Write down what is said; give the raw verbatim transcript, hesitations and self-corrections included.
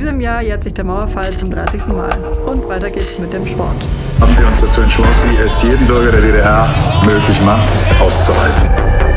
diesem Jahr jährt sich der Mauerfall zum dreißigsten Mal. Und weiter geht's mit dem Sport. Haben wir uns dazu entschlossen, es jedem Bürger der D D R möglich macht, auszureisen.